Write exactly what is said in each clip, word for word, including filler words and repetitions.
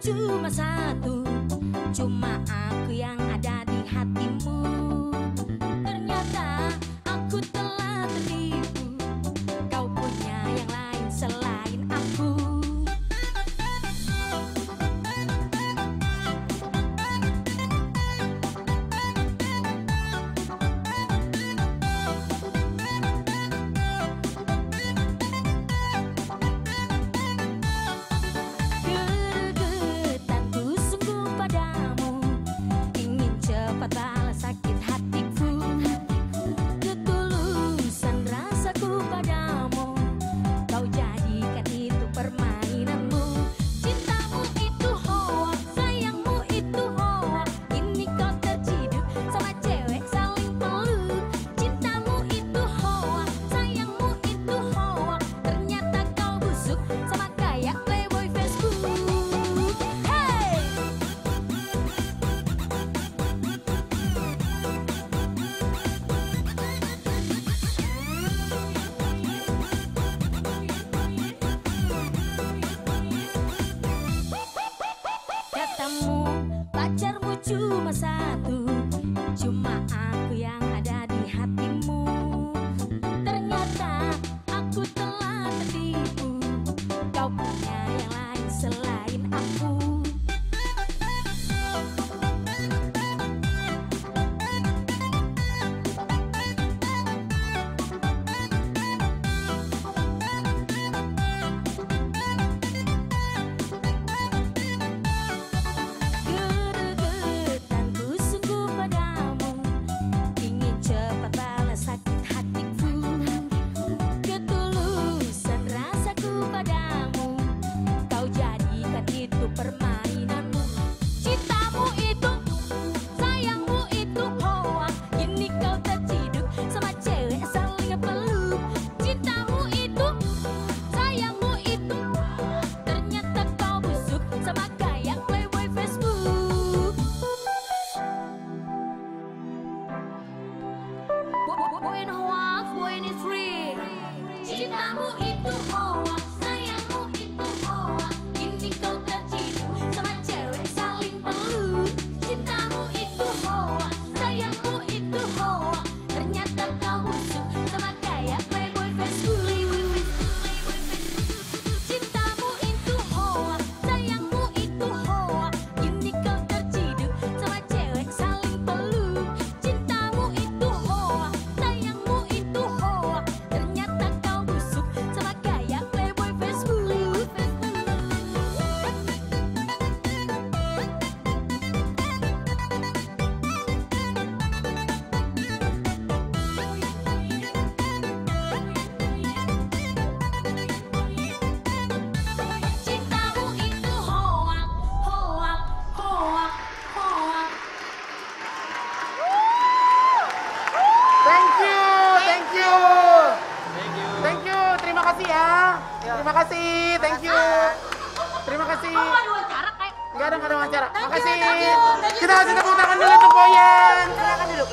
cuma satu, cuma aku yang ada di hatimu. Ternyata aku telah tertipu, kau punya yang lain selain aku. Pacarmu cuma satu, cuma aku yang ada di hatimu. Ternyata aku telah tertipu, kau punya yang lain selain aku. Cintamu itu hoax, sayangmu itu hoax. Kini kau terciduk sama cewek saling peluk. Cintamu itu hoax, sayangmu itu hoax. Ternyata kau busuk sama kayak playboy Facebook. Cintamu itu hoax, sayangmu itu hoax. Kini kau terciduk sama cewek saling peluk. Cintamu itu hoax, sayangmu itu hoax. Ternyata kau busuk sama kayak playboy Facebook. Cintamu itu hoax, hoax, hoax, hoax. Thank you, thank you. Thank you, terima kasih ya. Terima kasih, thank you. Terima kasih. Kamu ada wawancara kayak Enggak ada, enggak ada wawancara. Thank you, Makasih. thank you, thank you. Kita kasih tepuk tangan dulu untuk Boyan. Silakan duduk.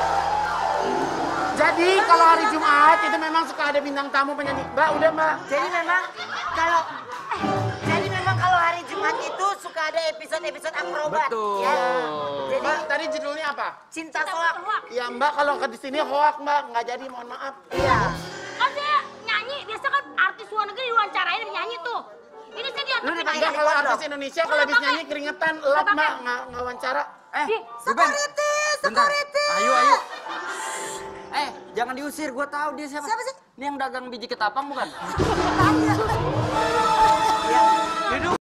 Jadi kalau hari Jumat itu memang suka ada bintang tamu penyanyi. Mbak, udah Mbak. Jadi memang kalau eh, jadi memang kalau hari Jumat itu suka ada episode-episode akrobat. Betul. Ya. Jadi Mbak, tadi judulnya apa? cinta soak. Ya Mbak, kalau ke di sini hoak Mbak, nggak jadi, mohon maaf. Iya. kan saya nyanyi, biasa kan artis luar negeri diwawancarain penyanyi tuh. Ini saya Lu diantepin dipakai Enggak, di kalau pondok. artis Indonesia kalau habis nyanyi keringetan, lap Mbak, nggak nggak wawancara. Eh, Ih, Ruben. Security, Bentar. security. Ayo, ayo. Eh, jangan diusir. Gua tahu dia siapa. Siapa sih? Ini yang dagang biji ketapang bukan? Tanya.